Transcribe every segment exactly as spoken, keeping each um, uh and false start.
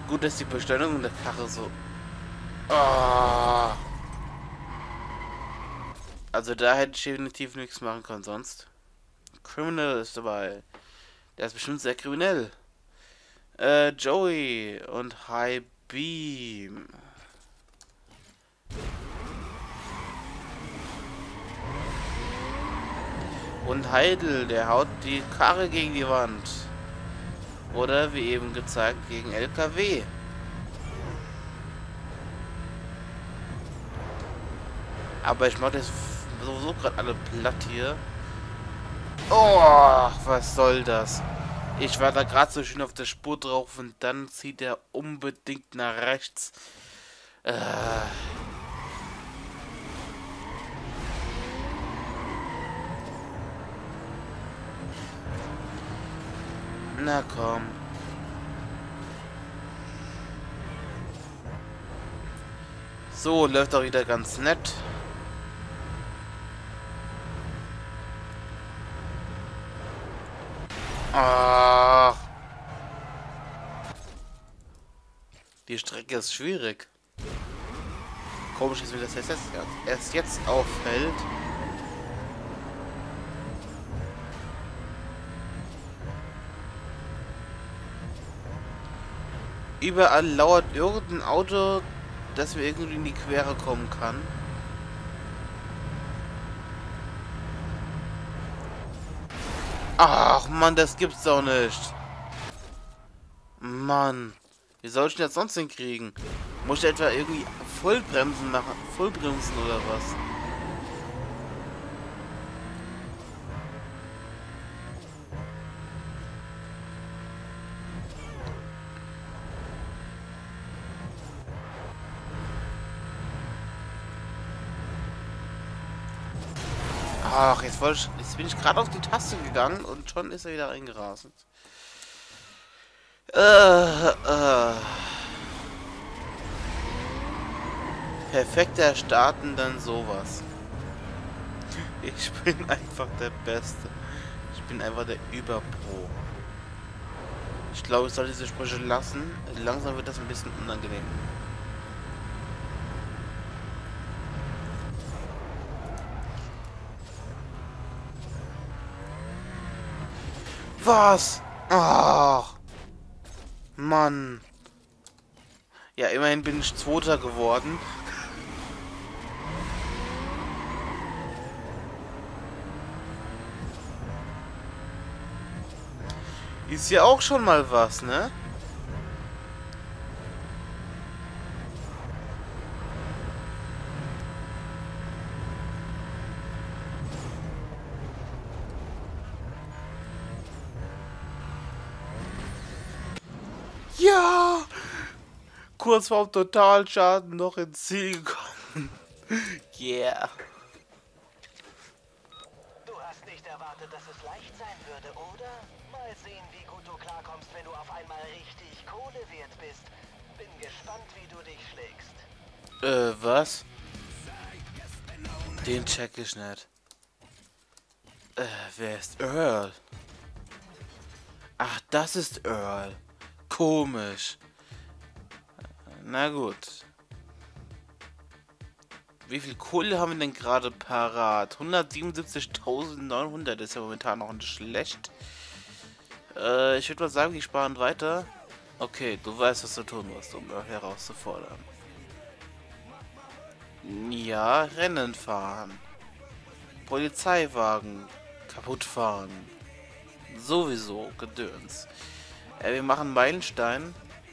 Gut, dass die Bestellung der Karre so... Oh. Also da hätte ich definitiv nichts machen können sonst. Criminal ist dabei. Der ist bestimmt sehr kriminell. Äh, Joey und High Beam. Und Heidel, der haut die Karre gegen die Wand. Oder wie eben gezeigt, gegen L K W. Aber ich mache das sowieso gerade alle platt hier. Oh, was soll das? Ich war da gerade so schön auf der Spur drauf und dann zieht er unbedingt nach rechts. Äh. Na komm. So, läuft auch wieder ganz nett. Ach. Die Strecke ist schwierig. Komisch ist mir das jetzt erst jetzt auffällt. Überall lauert irgendein Auto, das mir irgendwie in die Quere kommen kann. Ach Mann, das gibt's doch nicht. Mann, wie soll ich denn das sonst hinkriegen? Muss ich etwa irgendwie Vollbremsen machen? Vollbremsen oder was? Ach, jetzt, wollte ich, jetzt bin ich gerade auf die Taste gegangen und schon ist er wieder reingerasend. Äh, äh. Perfekter Starten, dann sowas. Ich bin einfach der Beste. Ich bin einfach der Überpro. Ich glaube, ich soll diese Sprüche lassen. Langsam wird das ein bisschen unangenehm. Was? Ach. Mann. Ja, immerhin bin ich Zweiter geworden. Ist ja auch schon mal was, ne? Ja! Kurz vorm Totalschaden noch ins Ziel gekommen. Yeah. Du hast nicht erwartet, dass es leicht sein würde, oder? Mal sehen, wie gut du klarkommst, wenn du auf einmal richtig Kohle wert bist. Bin gespannt, wie du dich schlägst. Äh, was? Den check ich nicht. Äh, wer ist Earl? Ach, das ist Earl. Komisch. Na gut. Wie viel Kohle haben wir denn gerade parat? hundertsiebenundsiebzigtausendneunhundert ist ja momentan noch nicht schlecht. Äh, ich würde mal sagen, wir sparen weiter. Okay, du weißt, was du tun musst, um herauszufordern. Ja, Rennen fahren. Polizeiwagen kaputt fahren. Sowieso, Gedöns. Äh, wir machen Meilenstein.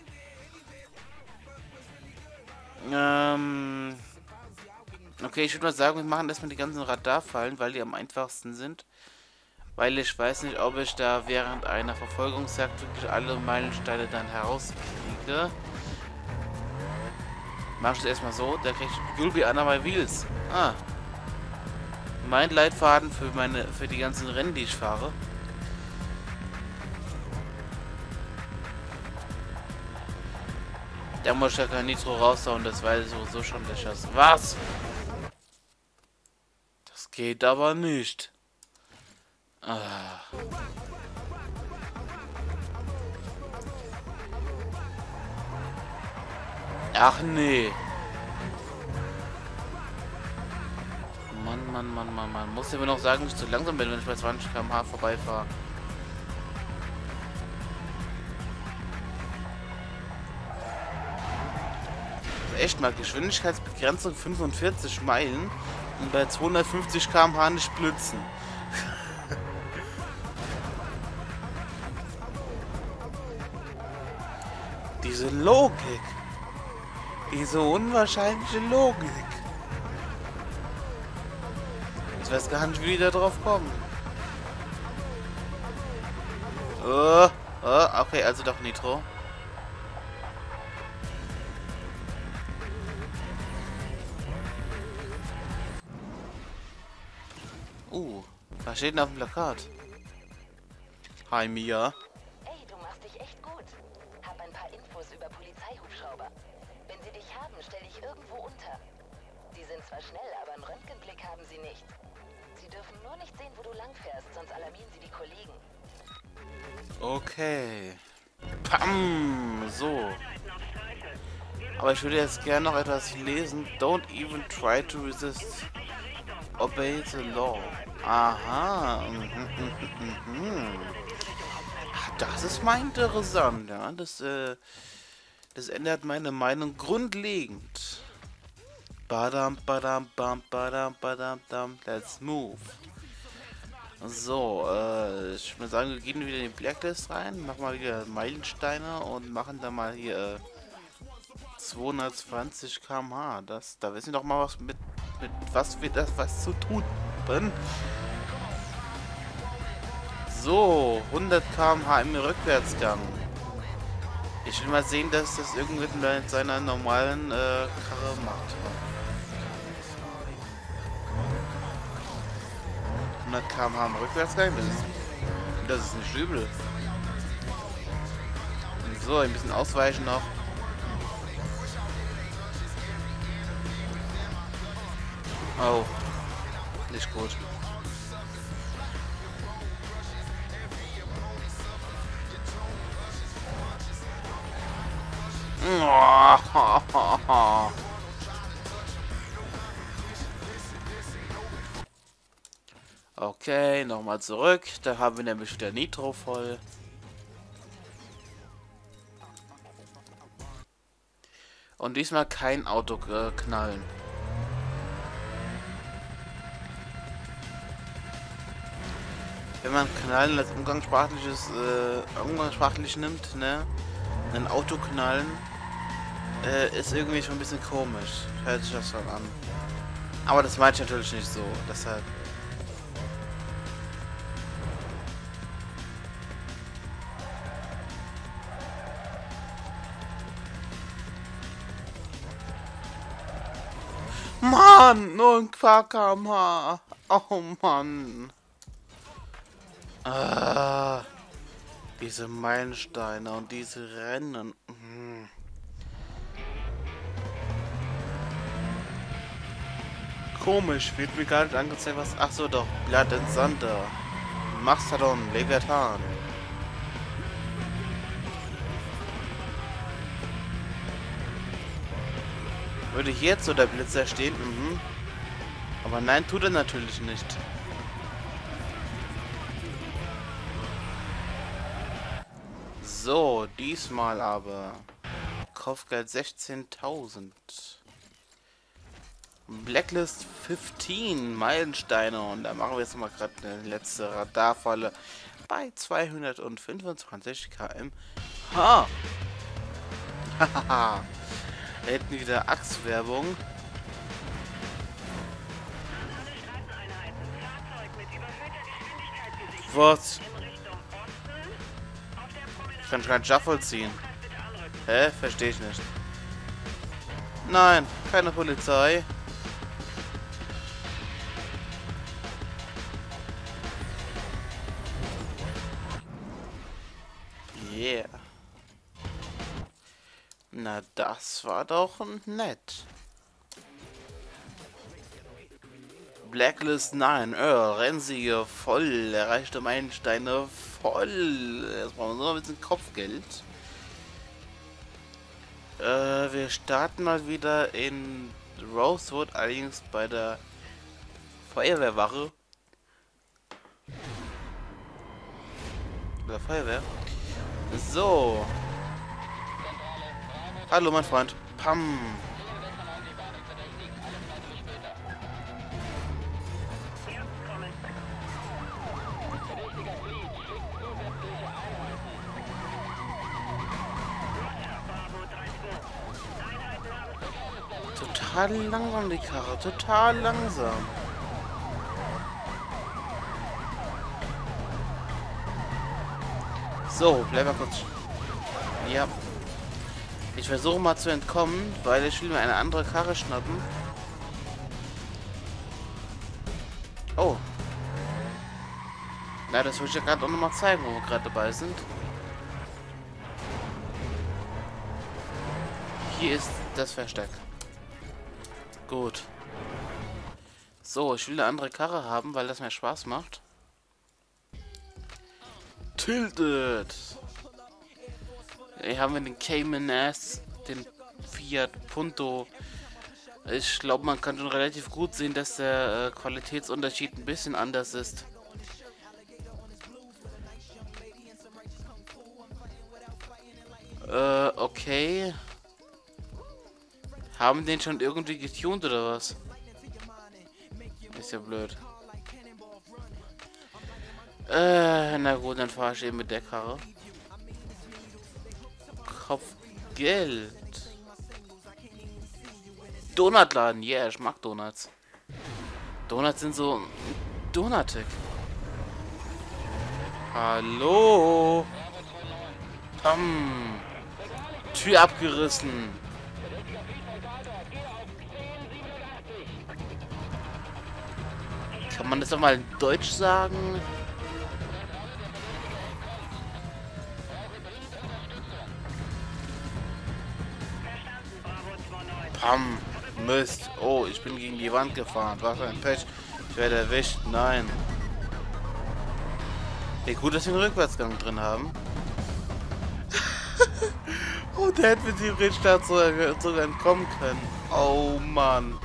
Ähm... Okay, ich würde mal sagen, wir machen erstmal die ganzen Radarfallen, weil die am einfachsten sind. Weil ich weiß nicht, ob ich da während einer Verfolgungsjagd wirklich alle Meilensteine dann herauskriege. Mach ich es erstmal so, der kriegt You'll be under my wheels. Ah. Mein Leitfaden für meine, für die ganzen Rennen, die ich fahre. Da muss ich ja kein Nitro raushauen, das weiß ich sowieso schon, der Schuss. Was? Das geht aber nicht. Ah. Ach nee. Mann, Mann, Mann, Mann, Mann. Muss ja mir noch sagen, dass ich zu langsam bin, wenn ich bei zwanzig Kilometer pro Stunde vorbeifahre. Echt mal, Geschwindigkeitsbegrenzung fünfundvierzig Meilen und bei zweihundertfünfzig Kilometer pro Stunde nicht blitzen. Diese Logik. Diese unwahrscheinliche Logik. Ich weiß gar nicht, wie die da drauf kommen. Oh, oh, okay, also doch Nitro. Uh, was steht denn auf dem Plakat? Hi Mia. Ey, du machst dich echt gut. Hab ein paar Infos über Polizeihubschrauber. Wenn sie dich haben, stell dich irgendwo unter. Die sind zwar schnell, aber einen Röntgenblick haben sie nicht. Sie dürfen nur nicht sehen, wo du langfährst, sonst alarmieren sie die Kollegen. Okay. Pam, so. Aber ich würde jetzt gerne noch etwas lesen. Don't even try to resist. Obey the law. Aha. Mhm, mhm, mhm. Das ist mal interessant, ja. Das, äh, das ändert meine Meinung grundlegend. Badam, badam, bam, badam, badam, dam. Let's move. So, äh, ich würde sagen, wir gehen wieder in die Blacklist rein, machen mal wieder Meilensteine und machen dann mal hier äh, zweihundertzwanzig Kilometer pro Stunde. Das, da wissen wir doch mal was mit, mit was wir das was zu tun haben. So, hundert Kilometer pro Stunde im Rückwärtsgang. Ich will mal sehen, dass das irgendwie mit seiner normalen äh, Karre macht. hundert Kilometer pro Stunde im Rückwärtsgang, das ist, das ist nicht übel. So, ein bisschen ausweichen noch. Oh, nicht gut. Okay, nochmal zurück. Da haben wir nämlich wieder Nitro voll. Und diesmal kein Auto äh, knallen. Wenn man knallen als umgangssprachliches, äh, umgangssprachlich nimmt, ne? Ein Auto knallen, äh, ist irgendwie schon ein bisschen komisch. Hört sich das schon an. Aber das meint ich natürlich nicht so. Deshalb. Mann, nur ein paar Kilometer pro Stunde. Oh Mann. Ah, diese Meilensteine und diese Rennen. Hm. Komisch, wird mir gar nicht angezeigt, was. Ach so, doch. Blood and Thunder. Mastodon, Leviathan. Würde hier jetzt so der Blitzer stehen? Mhm. Aber nein, tut er natürlich nicht. So, diesmal aber. Kopfgeld sechzehntausend. Blacklist fünfzehn Meilensteine. Und da machen wir jetzt mal gerade eine letzte Radarfalle bei zweihundertfünfundzwanzig Kilometer pro Stunde. Hahaha. Da hätten wieder Axtwerbung. Was? Ich kann keinen Shuffle ziehen. Hä? Verstehe ich nicht. Nein, keine Polizei. Yeah. Na, das war doch nett. Blacklist neun, Earl, Rennsiege voll, erreichte Meilensteine voll. Jetzt brauchen wir so ein bisschen Kopfgeld. Äh, wir starten mal wieder in Rosewood, allerdings bei der Feuerwehrwache. Der Feuerwehr. So. Hallo, mein Freund. Pam. Total langsam die Karre, total langsam. So, bleib mal kurz. Ja. Ich versuche mal zu entkommen, weil ich will mir eine andere Karre schnappen. Oh. Na, das will ich ja gerade auch nochmal zeigen, wo wir gerade dabei sind. Hier ist das Versteck. Gut. So, ich will eine andere Karre haben, weil das mehr Spaß macht. Tilted. Hier haben wir den Cayman S, den Fiat Punto. Ich glaube, man kann schon relativ gut sehen, dass der äh, Qualitätsunterschied ein bisschen anders ist. Äh, okay. Haben den schon irgendwie getuned oder was? Ist ja blöd. Äh, na gut, dann fahre ich eben mit der Karre. Kopfgeld. Donutladen, yeah, ich mag Donuts. Donuts sind so donutig. Hallo. Pam. Tür abgerissen. Kann man das doch mal in Deutsch sagen? Pam. Mist. Oh, ich bin gegen die Wand gefahren. Was für ein Pech. Ich werde erwischt. Nein. Wie gut, dass wir einen Rückwärtsgang drin haben. Oh, der hätte mit dem Restart sogar, sogar entkommen können. Oh, Mann.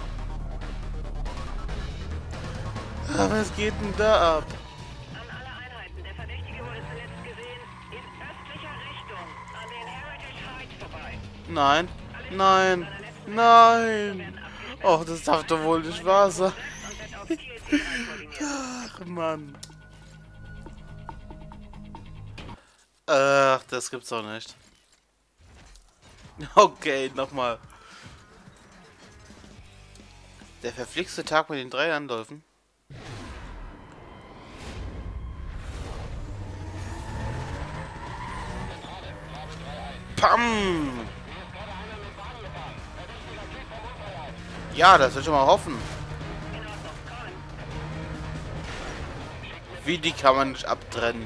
Was geht denn da ab? An alle Einheiten. Der Verdächtige wurde zuletzt gesehen in östlicher Richtung an den Heritage Heights vorbei. Nein. Nein. Nein. Oh, das darf doch wohl nicht wahr sein. Ach, Mann. Ach, das gibt's doch nicht. Okay, nochmal. Der verflixte Tag mit den drei Anläufen. Pam! Ja, das will ich schon mal hoffen. Wie, die kann man nicht abtrennen?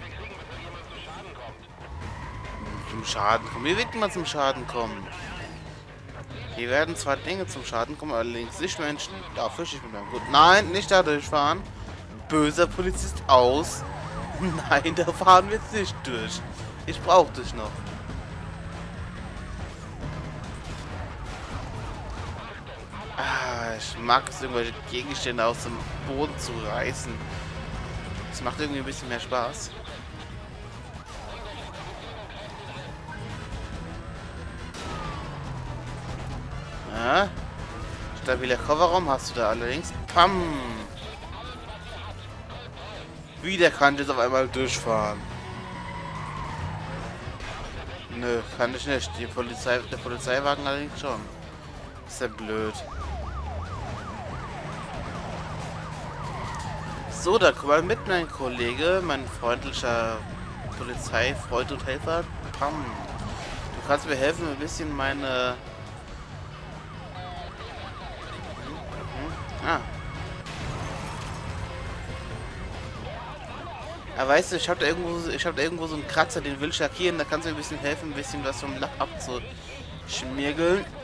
Zum Schaden kommen. Wie wird man zum Schaden kommen? Hier werden zwar Dinge zum Schaden kommen, allerdings nicht Menschen. Da fische ich mit meinem Gut. Nein, nicht da durchfahren. Böser Polizist aus. Nein, da fahren wir jetzt nicht durch. Ich brauche dich noch. Ah, ich mag es, irgendwelche Gegenstände aus dem Boden zu reißen. Das macht irgendwie ein bisschen mehr Spaß. Ja. Stabiler Kofferraum hast du da allerdings. Pam! Wieder kann ich jetzt auf einmal durchfahren. Nö, kann ich nicht. Die Polizei, der Polizeiwagen allerdings schon. Ist ja blöd. So, da kommt mal mit, mein Kollege, mein freundlicher Polizeifreund und Helfer. Pam. Du kannst mir helfen, ein bisschen meine... Ah. Ja, weißt du, ich hab da irgendwo, ich hab da irgendwo so einen Kratzer, den will ich lackieren. Da kannst du mir ein bisschen helfen, ein bisschen was vom Lack abzuschmirgeln.